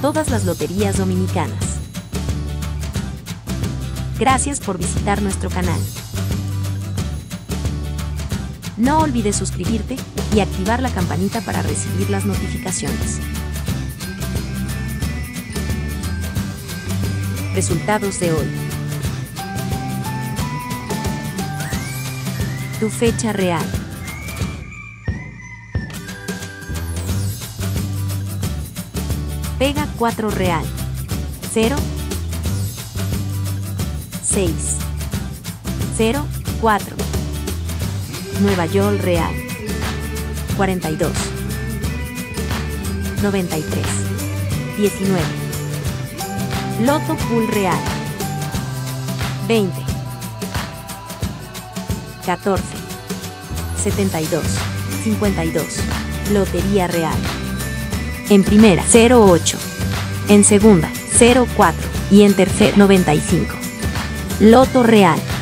todas las loterías dominicanas. Gracias por visitar nuestro canal. No olvides suscribirte y activar la campanita para recibir las notificaciones. Resultados de hoy. Tu fecha real. Pega 4 real. 0, 6, 0, 4. Nueva York real. 42, 93, 19. Loto Pool real. 20, 14, 72, 52. Lotería real. En primera 08, en segunda 04 y en tercera 95. Loto real.